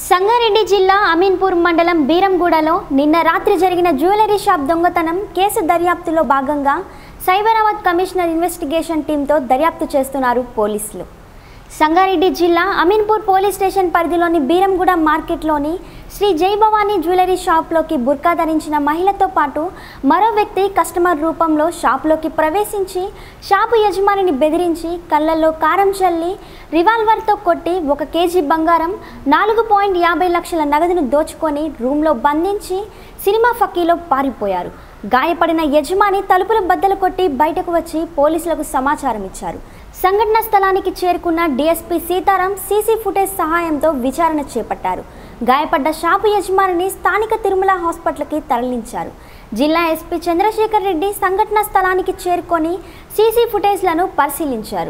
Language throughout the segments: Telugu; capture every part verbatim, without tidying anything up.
సంగారెడ్డి జిల్లా అమీన్పూర్ మండలం బీరంగూడలో నిన్న రాత్రి జరిగిన జ్యువెలరీ షాప్ దొంగతనం కేసు దర్యాప్తులో భాగంగా సైబరాబాద్ కమిషనర్ ఇన్వెస్టిగేషన్ టీంతో దర్యాప్తు చేస్తున్నారు పోలీసులు. సంగారెడ్డి జిల్లా అమీన్పూర్ పోలీస్ స్టేషన్ పరిధిలోని బీరంగూడ మార్కెట్లోని శ్రీ జై భవానీ జ్యువెలరీ షాప్లోకి బుర్కా ధరించిన మహిళతో పాటు మరో వ్యక్తి కస్టమర్ రూపంలో షాప్లోకి ప్రవేశించి షాపు యజమానిని బెదిరించి కళ్ళల్లో కారం చల్లి రివాల్వర్తో కొట్టి ఒక కేజీ బంగారం నాలుగు పాయింట్ యాభై లక్షల నగదును దోచుకొని రూమ్లో బంధించి సినిమా ఫక్కీలో పారిపోయారు. గాయపడిన యజమాని తలుపులు బద్దలు కొట్టి బయటకు వచ్చి పోలీసులకు సమాచారం ఇచ్చారు. సంఘటన స్థలానికి చేరుకున్న డీఎస్పీ సీతారాం సీసీ ఫుటేజ్ సహాయంతో విచారణ చేపట్టారు. గాయపడ్డ షాపు యజమానిని స్థానిక తిరుమల హాస్పిటల్కి తరలించారు. జిల్లా ఎస్పీ చంద్రశేఖర్ రెడ్డి సంఘటన స్థలానికి చేరుకొని సీసీ ఫుటేజ్లను పరిశీలించారు.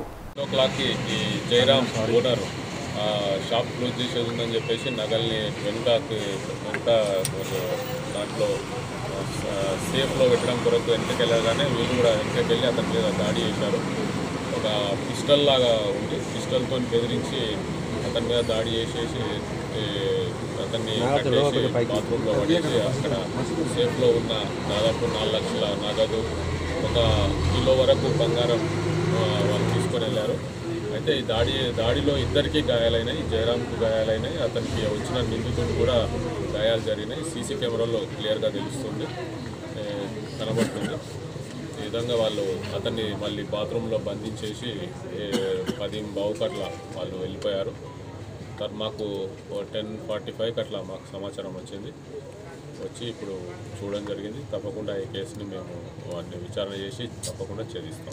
షాప్ క్లోజ్ చేసేది ఉందని చెప్పేసి నగల్ని వెనుక వెనుక దాంట్లో సేఫ్లో పెట్టడం కొరకు వెనకకి వెళ్ళగానే వీళ్ళు కూడా వెనకకి వెళ్ళి అతని మీద దాడి చేశారు. ఒక పిస్టల్ లాగా ఉంది, పిస్టల్తో బెదిరించి అతని మీద దాడి చేసేసి అతన్ని కట్టేసి బాత్రూంలో పడేసి అక్కడ సేఫ్లో ఉన్న దాదాపు నాలుగు లక్షల నగదు ఒక కిలో వరకు బంగారం వాళ్ళు తీసుకొని వెళ్ళారు. అయితే ఈ దాడి దాడిలో ఇద్దరికీ గాయాలైనాయి, జయరాంకు గాయాలైనాయి, అతనికి వచ్చిన నిందితుడు కూడా గాయాలు జరిగినాయి. సీసీ కెమెరాలో క్లియర్గా తెలుస్తుంది, కనబడుతుంది. ఈ విధంగా వాళ్ళు అతన్ని మళ్ళీ బాత్రూంలో బంధించేసి పది బావుకట్ల వాళ్ళు వెళ్ళిపోయారు. మాకు టెన్ ఫార్టీ ఫైవ్కి అట్లా మాకు సమాచారం వచ్చింది. వచ్చి ఇప్పుడు చూడడం జరిగింది. తప్పకుండా ఈ కేసుని మేము వాటిని విచారణ చేసి తప్పకుండా ఛేదిస్తాం.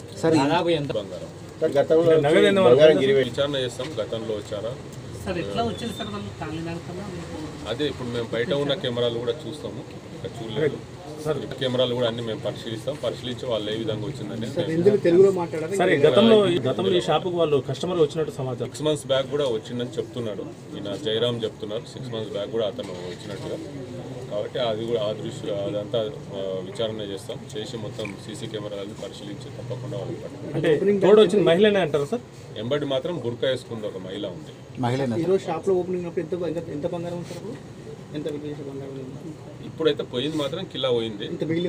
బంగారం విచారణ చేస్తాం. గతంలో వచ్చారా అదే ఇప్పుడు మేము బయట ఉన్న కెమెరాలు కూడా చూస్తాము, ఇక్కడ చూడలేదు. కెమెరాలు కూడా అన్ని మేము పరిశీలిస్తాం, పరిశీలించి వాళ్ళు ఏ విధంగా వచ్చిందని. గతంలో గతంలో ఈ షాపుకు వాళ్ళు కస్టమర్ వచ్చినట్టు సమాచారం. సిక్స్ మంత్స్ బ్యాక్ కూడా వచ్చిందని చెప్తున్నాడు ఈయన జయరాం చెప్తున్నారు. సిక్స్ మంత్స్ బ్యాక్ కూడా అతను వచ్చినట్టుగా. కాబట్టి అది కూడా ఆ దృష్టి అదంతా విచారణ చేస్తాం, చేసి మొత్తం సీసీ కెమెరాలను పరిశీలించి తప్పకుండా వాళ్ళు పట్టుకుంటాం. వచ్చిన మహిళనే అంటారు సార్. ఎంబడి మాత్రం బుర్కా వేసుకుంది ఒక మహిళ ఉంది. ఇప్పుడైతే పోయింది మాత్రం కిలా పోయింది.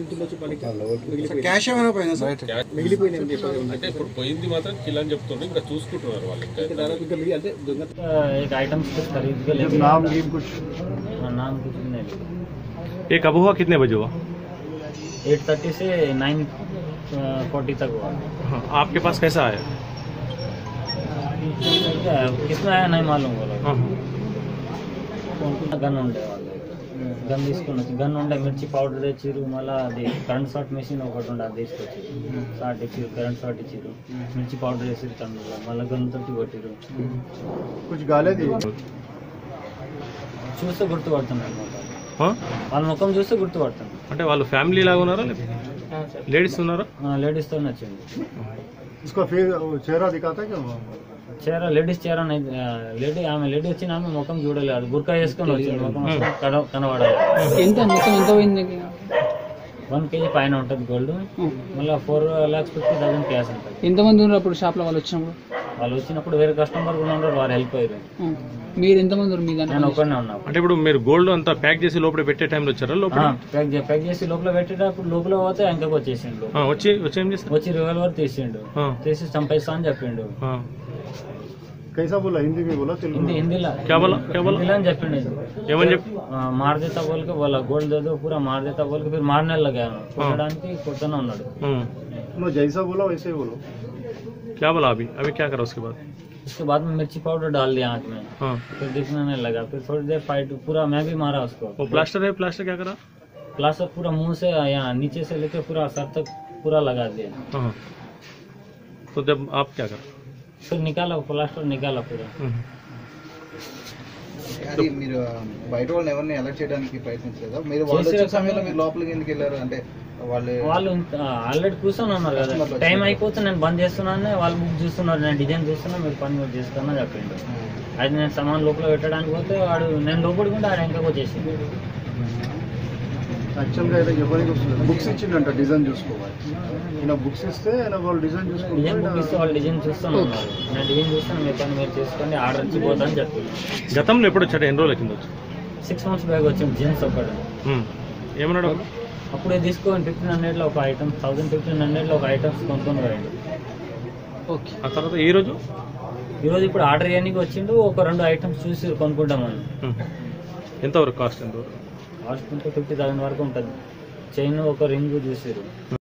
అంటే ఇప్పుడు పోయింది మాత్రం కిలా అని చెప్తుండ్రు, ఇంకా చూసుకుంటున్నారు వాళ్ళు. ये कब हुआ, कितने बजे हुआ? एट थर्टी से नाइन फोर्टी तक हुआ. आपके पास कैसा आया? कितना आया नहीं मालूम बोला. గన్ ఉండే వాళ్ళు గన్ తీసుకుని వచ్చి గన్ ఉండే మిర్చి పౌడర్ తెచ్చిరు. మళ్ళీ అది కరెంట్ షాట్ మెషిన్ ఒకటి ఉండే అది తీసుకొచ్చి షార్ట్ ఇచ్చిరు, కరెంట్ షాట్ ఇచ్చిరు, మిర్చి పౌడర్ వేసిరు కన్నులో, మళ్ళీ గన్ తోటి కొట్టిరు. చూస్తే గుర్తుపడుతున్నాడు, వాళ్ళ ముఖం చూస్తే గుర్తుపడుతుంది. అంటే వాళ్ళు ఫ్యామిలీ లాగా ఉన్నారా, లేడీస్ ఉన్నారా? లేడీస్ తో నచ్చింది. చీర లేడీస్ చీర లేడీ ఆమె లేడీ వచ్చిన ఆమె ముఖం చూడలేదు, బుర్కా వేసుకొని వచ్చింది, ముఖం కనబడాలి. ఎంత మొత్తం ఎంత పోయింది? వన్ కేజీ పైన ఉంటుంది గోల్డ్. మళ్ళీ four lakhs fifty thousand cash ఉంటుంది. ఎంతమంది ఉన్నారు అప్పుడు షాప్ లో వాళ్ళు వచ్చినప్పుడు? వాళ్ళు వచ్చినప్పుడు వేరే కస్టమర్ కూడా ఉన్నారు, వారు హెల్ప్ అయ్యారు. మీరు ఎంతమంది ఉన్నారు? మీ నేను ఒక్కనే ఉన్నా. అంటే ఇప్పుడు మీరు గోల్డ్ అంతా ప్యాక్ చేసి లోపల పెట్టే టైంలో వచ్చారా? లోపల ప్యాక్ చేసి లోపల పెట్టేటప్పుడు లోపల పోతే ఇంకొక వచ్చేసిండు. వచ్చి వచ్చి ఏం చేస్తాడు? వచ్చి రివాల్వర్ తీసిండు, తీసి చంపేస్తా అని చెప్పిండు. कैसा बोला? हिंदी में बोला, तेलुगु हिंदी हिंदीला क्या बोला क्या बोला हिंदीला చెప్పిండు. ఏమని చెప్పి मार देता बोल के बोला गोल्ड दे दो पूरा मार देता बोल के फिर मारने लगा. కొట్టడానికి కొట్టనే ఉన్నాడు. नो जैसा बोला वैसे ही बोलो. क्या बोला? अभी अभी क्या करा उसके बाद? उसके बाद में मिर्ची पाउडर डाल दिया आँख में. फिर दिखने नहीं लगा. फिर थोड़ी देर फाइट पूरा मैं भी मारा उसको. वो प्लास्टर है, प्लास्टर क्या करा? प्लास्टर पूरा मुंह से यहाँ नीचे से लेके पूरा सर तक पूरा लगा दिया. तो जब आप क्या करा? फिर निकाला प्लास्टर, निकाला पूरा. మీరు బయట వాళ్ళని ఎవరిని అలర్ట్ చేయడానికి ప్రయత్నించలేదా? మీరు వాళ్ళు వచ్చే సమయంలో మీరు లోపలికి ఎందుకు వెళ్ళారు? అంటే వాళ్ళు వాళ్ళు ఆల్రెడీ కూర్చొని ఉన్నారు కదా, టైం అయిపోతే నేను బంద్ చేస్తున్నాను, వాళ్ళు బుక్ చూస్తున్నారు, నేను డిజైన్ చూస్తున్నా, మీరు పని కూడా చేస్తున్నా చెప్పిండు. అది నేను సామాన్ లోపల పెట్టడానికి పోతే వాడు నేను లోపలికి ఉంటే ఆడ ఇంకా వచ్చేసింది. యాక్చువల్గా అయితే ఎవరికి వస్తుంది బుక్స్ ఇచ్చిండంట డిజైన్ చూసుకోవాలి. ఈయన బుక్స్ ఇస్తే ఆయన వాళ్ళు డిజైన్ డిజైన్ బుక్ ఇస్తే చూసుకుంటే వాళ్ళు డిజైన్ చూస్తాను ఉన్నారు. నేను డిజైన్ చూస్తాను, మీ పని మీరు చేసుకోండి, ఆర్డర్ ఇచ్చి పోతా అని చెప్పి. గతంలో ఎప్పుడు వచ్చాడు? ఎన్ని రోజుల కింద వచ్చి? సిక్స్ మంత్స్ బ్యాగ్ వచ్చింది జీన్స్ ఒకటి. ఏమన్నాడు? అప్పుడే తీసుకోండి ఫిఫ్టీన్ హండ్రెడ్లో ఒక ఐటమ్, థౌసండ్ ఫిఫ్టీన్ హండ్రెడ్లో ఒక ఐటమ్స్ కొనుక్కొని పోయండి. ఓకే. ఆ తర్వాత ఈ రోజు ఈరోజు ఇప్పుడు ఆర్డర్ చేయడానికి వచ్చిండు, ఒక రెండు ఐటమ్స్ చూసి కొనుక్కుంటామని. ఎంతవరకు కాస్ట్? ఎంతవరకు కాస్ట్ ఉంటే ఫిఫ్టీ థౌసండ్ వరకు ఉంటుంది. చైన్ ఒక రింగ్ చూసారు.